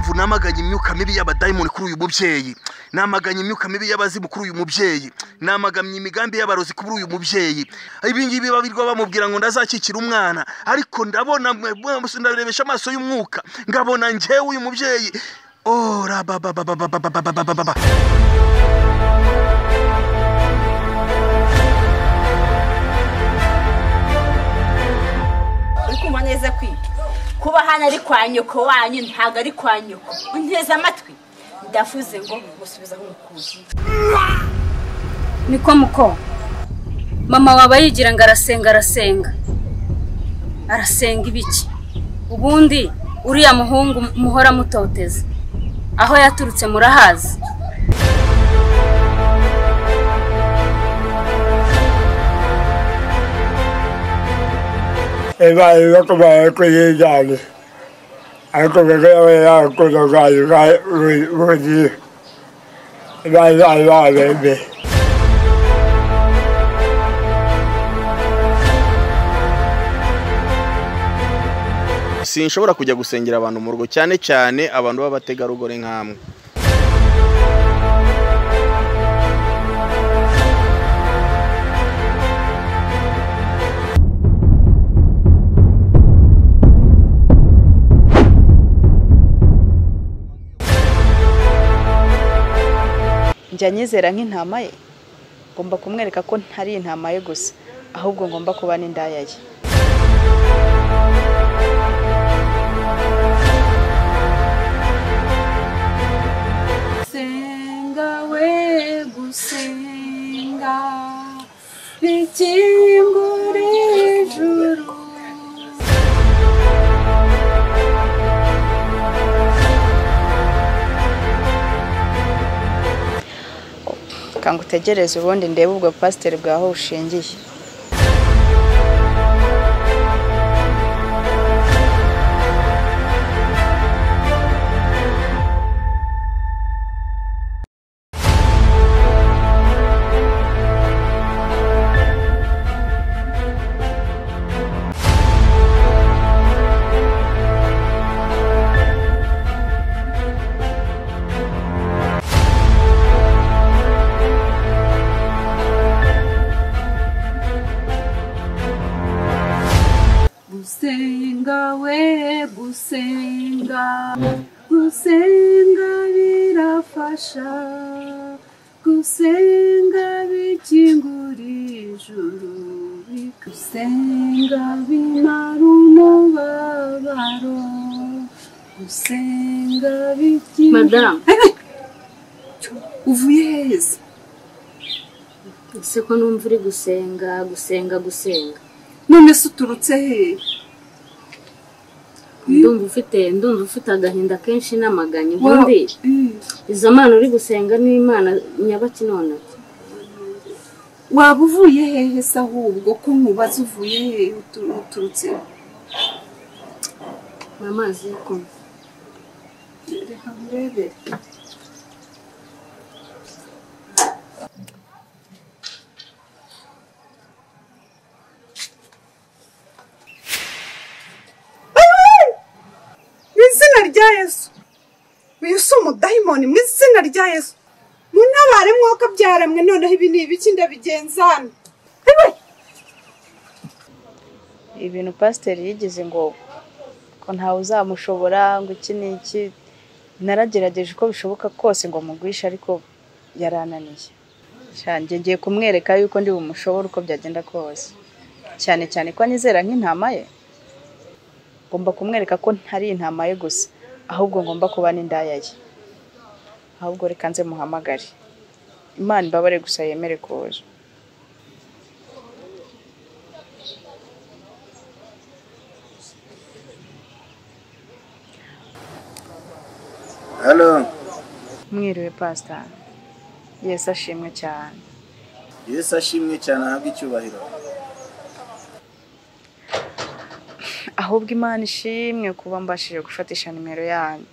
mpamvu namaganye imyuka mibi y'abadayimoni kuri uyu mubyeyi, namaganye imyuka mibi y'abazimu kuri uyu mubyeyi, namagamye imigambi y'abarozi kuri uyu mubyeyi. Ibi ngibi babirwa bamubwira ngo ndazakikira umwana, ariko ndabona ndarebesha amaso y'umwuka ngabona njyewe uyu mubyeyi. Oh rababababababababa. Ukumva neza kwiga kuba hano ari kwa nyoko wanyu ntago ari kwa nyoko. Unteze amatwi ndavuze ngo musubizaho umukuzi. Niko muko mama waba yigira ngo arasenga ibiki? Ubundi uriya muhungu muhora mutoteza aho yaturutse murahazi? Eba yuko bayakuyijana ariko begewe yakoze gayi ruji bebe sinshobora kujya gusengera abantu mu rugo, cyane cyane abantu b'abategarugori nkamwe. njya nyizera nk'intama ye, ngomba kumwereka ko ntari intama ye gusa, ahubwo ngomba kuba n'indaya ye. Senga we gusenga bikingura ijuru. Kanga utegereze ubundi ndebe ubwo pasiteri bwaho ushingiye. Senga we gusenga, gusenga birafasha, gusenga bikingura ijuru, gusenga bimara umubabaro, gusenga bikingura. Madame, uvuye heza? Ese ko numva uri gusenga none se uturutse he? Ndumva ufite agahinda kenshi n'amaganya. Ubundi izo mana uri gusenga n'Imana nyabaki none? Waba uvuye hehe se ahubwo ko nkubaza uvuye he uturutse? Mamazi ko reka murebe. Yesu umudayimoni mu izina rya Yesu, muntabare mwuka byaramwe noneho ibi ni ibiki ndabigenzana. Ibintu pasiteri yigize ngo ko ntawe uzamushobora ngo iki n'iki, naragerageje uko bishoboka kose ngo mugwishe ariko yarananiye. Cyane ngiye kumwereka yuko ndi bumushobora uko byagenda kose, cyane cyane ko anyizera nk'intama ye. Ngomba kumwereka ko ntari intama ye gusa, ahubwo ngomba kuba n'indaya ye. Ahubwo reka nze muhamagare, Imana ibabare gusa yemere kuza. Hello. Mwiriwe pastor. Yesu ashimwe cyane. Yesu ashimwe cyane, ahabwe icyubahiro. Ahubwo Imana ishimwe kuba mbashije gufatisha nimero yanyu.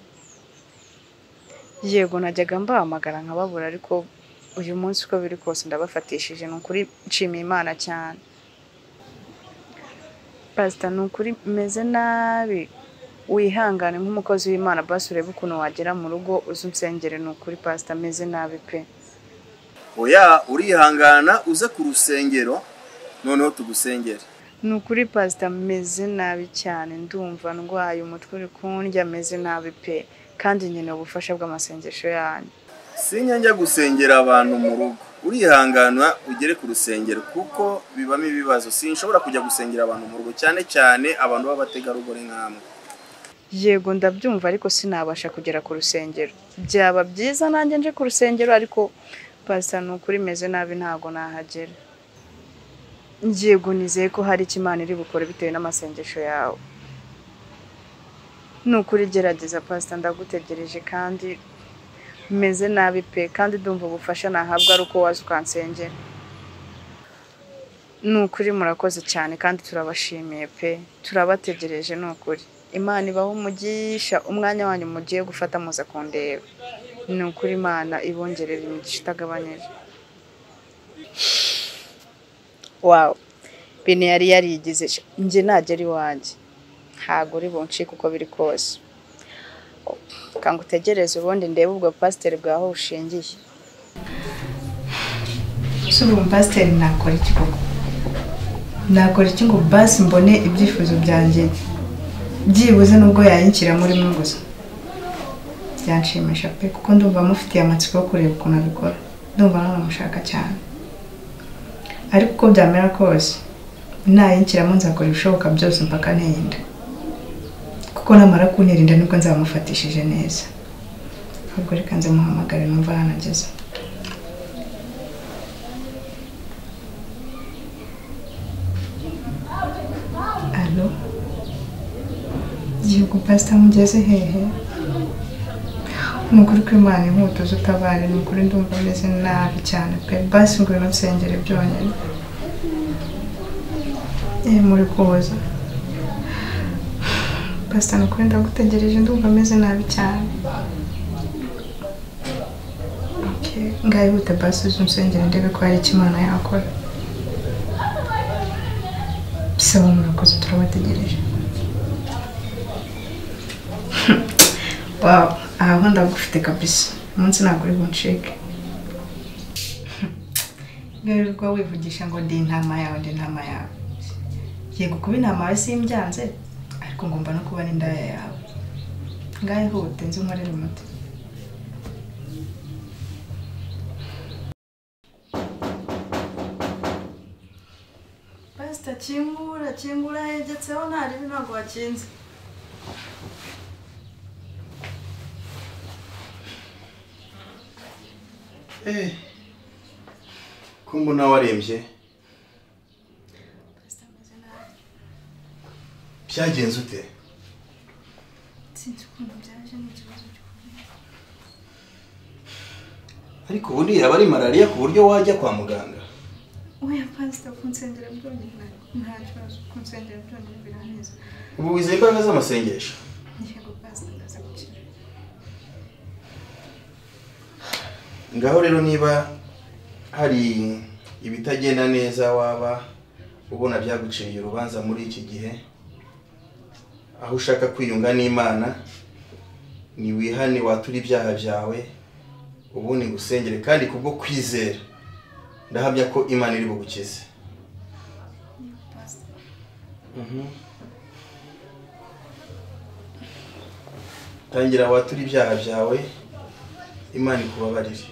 Yego najyaga mbahamagara nkababura, ariko uyu munsi uko biri kose ndabafatishije. Nukuri nshimiye Imana cyane. Pastor, nukuri meze nabi. wihangane nk'umukozi w'Imana basi urebe ukuntu wagera mu rugo uzunsengere n'ukuri pastor ameze nabi pe. Oya urihangana uze ku rusengero noneho tugusengere. N'ukuri pastor ameze nabi cyane ndumva ndwaye umutwe uri kundya ameze nabi pe kandi nyine ubufasha bw'amasengesho yanyu. Sinya njya gusengera abantu mu rugo. Urihangana ugere ku rusengero kuko bibamo ibibazo. Sinshobora kujya gusengera abantu mu rugo cyane cyane abantu b'abategarugori nkamwe. Yego ndabyumva ariko sinabasha kugera ku rusengero. Byaba byiza nanjye nje ku rusengero ariko pastor n'ukuri meze nabi ntago nahagera. Yego nizeye ko hari ikimana iri bukore bitewe n'amasengesho yawe. N'ukuri gerageza pastor ndagutegereje kandi meze nabi pe kandi ndumva ubufasha nahabwa ari uko waza ukansengera. N'ukuri murakoze cyane kandi turabashimiye pe turabategereje n'ukuri. Imana ibaho umugisha umwanya wanyu mugiye gufata muza kundeba. N'ukuri Imana ibongerera imigisha itagabanije. Wow. Bine yari yarigize nje nagera iwanjye. Ntago uri buncike uko biri kose. Kangutegereze ubundi ndebe ubwo pastor bwaho ushingiye. Ubu pastor nakora iki koko? Nakora iki ngo basi mbone ibyifuzo byanjye byibuze nubwo yayinkira muri mwe gusa. Byanshimisha pe kuko ndumva mufitiye amatsiko yo kureba ukuntu abikora. Ndumva nanamushaka cyane. Ariko uko byamera kose nayinkiramo nzakora ibishoboka byose mpaka ntinda. Kuko namara kuntirinda nibwo nzamufatishije neza. Ubwo reka nze muhamagare numva hanageze. Allo? Yego pastor mugeze hehe? Nukuri ko Imana inkutuza utabare nukuri ndumva meze nabi cyane pe basi ngo nsengere byonyine. Muri kuza. Pastor nukuri ndagutegereje ndumva meze nabi cyane. Okay, ngaye bute basi uzunsengere ndebe ko hari ikimana yakora. Bisaba murakoze turabategereje. Wow, aho ndagufite kabisa. Umunsi ntabwo uri buncike. Garirwa wivugisha ngo ndi intama yawe. Yego kuba intama yawe simbyanze ariko ngomba no kuba n'indaya yawe. Ngahe hute nzi nkorera umuti. Pastor kingura yegetseho ntari ntabwo wakinze. Kumbu na warembye. Byagenze ute? Sinzi ukuntu byaje n'ikibazo cyo. Ariko buriya bari malaria ku buryo wajya kwa muganga. Oya pastor kunsengera byonyine nta kibazo kunsengera byonyine biraneza. Ubu wizeye imbaraga z'amasengesho? Yego pastor ndaza gukira. Ngaho rero niba hari ibitagenda neza waba ubona byaguciriye urubanza muri iki gihe aho ushaka kwiyunga n'Imana ni wihane watura ibyaha byawe ubundi ngusengere kandi kubwo kwizera ndahamya ko Imana iri bugukize. Tangira watura ibyaha byawe Imana ikubabarire.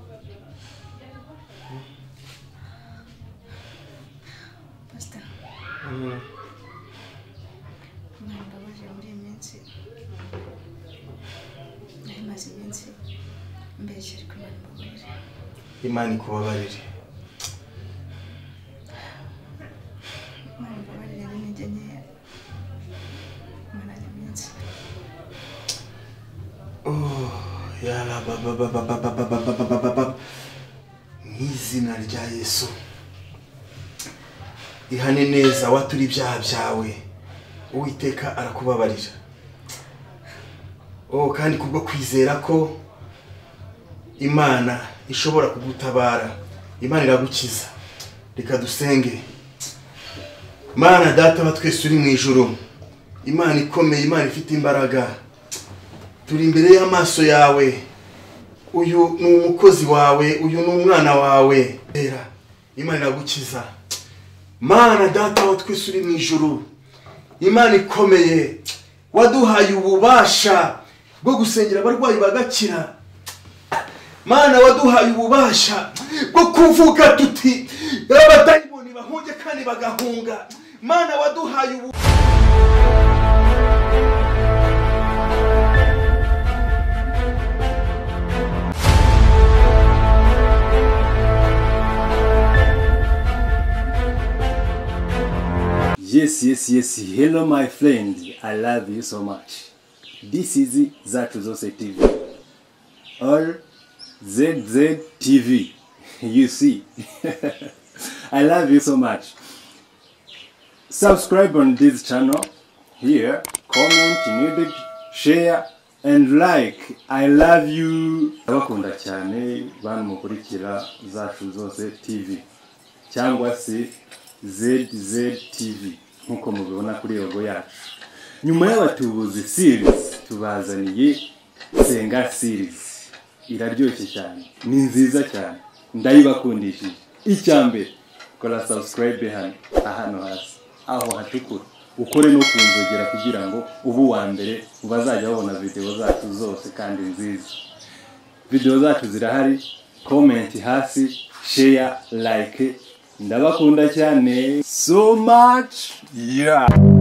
Pastor. Mbabaje muri iminsi. Maze iminsi mbeshye ariko mbabarire. Imana ikubabarire. Mbabarire n'intege nkeya. Maze iminsi. Yala mwizina rya Yesu ihane neza watura ibyaha byawe Uwiteka arakubabarira. Kandi kubwo kwizera ko Imana ishobora kugutabara, Imana iragukiza. Reka dusenge. Mana data wa twese uri mu ijuru, Imana ikomeye, Imana ifite imbaraga. Turi imbere y'amaso yawe. Uyu ni umukozi wawe, uyu ni umwana wawe. Imana iragukiza. Mana data wa twese uri mu ijuru. Imana ikomeye, waduhaye ububasha bwo gusengera abarwayi bagakira. Mana waduhaye ububasha bwo kuvuga tuti abadayimoni bahunge kandi bagahunga. Mana waduhaye Yes. Hello, my friend. I love you so much. This is Zatuzose TV. Or ZZ TV. You see. I love you so much. Subscribe on this channel. Here, comment, needed, share, and like. I love you. Abakunda cyane bamukurikira Zatuzose TV. Cyangwa se ZZ TV nkuko mubibona kuri logo yacu. Nyuma y'abatubuzi series tubazaniye Senga series. Iraryoshye cyane, ni nziza cyane, ndayibakundishije. Icyambere kora subscribe hano hasi aho hatukura, ukore no kunzogera kugira ngo ubu wa mbere ubazajya babona video zacu zose kandi nziza. Video zacu zirahari, comment hasi, share, like. Ndabakunda cyane so much. Yeah.